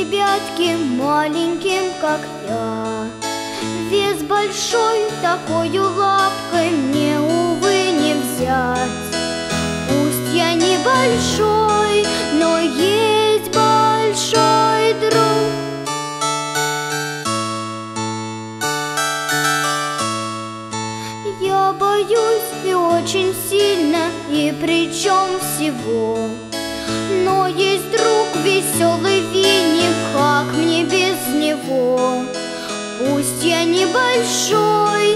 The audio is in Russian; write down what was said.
ребятке маленьким, как я. Вес большой, такою лапкой мне, увы, не взять. Пусть я небольшой, но есть большой друг. Я боюсь и очень сильно, и причем всего. Но есть друг веселый Винни, как мне без него? Пусть я небольшой,